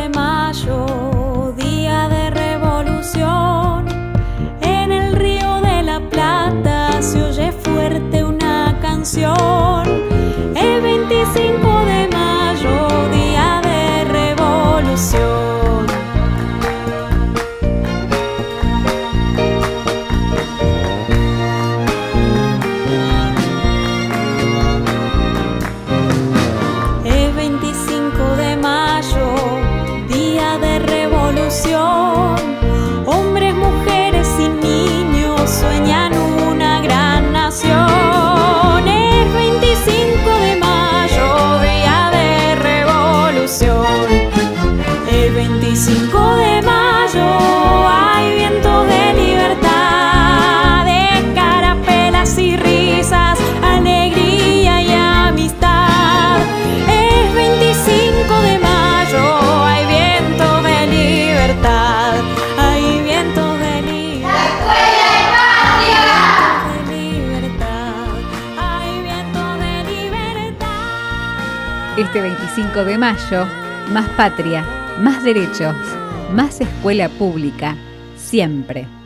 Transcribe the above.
de mayo, día de revolución, en el Río de la Plata se oye fuerte una canción. El 25 de mayo, día de revolución. El 25 de mayo, día de revolución, hombres, mujeres y niños sueñan una gran nación. El 25 de mayo, día de revolución. El 25 de mayo hay vientos de libertad, de carapelas y risas, alegría y amistad. El 25 de mayo hay viento de libertad, hay viento de libertad. De libertad, hay viento de libertad. Este 25 de mayo, más patria, más derechos, más escuela pública, siempre.